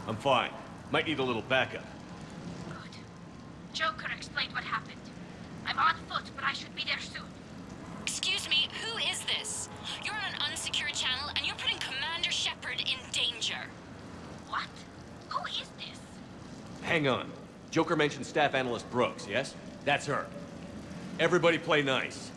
I'm fine. Might need a little backup. Good. Joker explained what happened. I'm on foot, but I should be there soon. Excuse me, who is this? You're on an unsecured channel, and you're putting Commander Shepard in danger. What? Who is this? Hang on. Joker mentioned Staff Analyst Brooks, yes? That's her. Everybody play nice.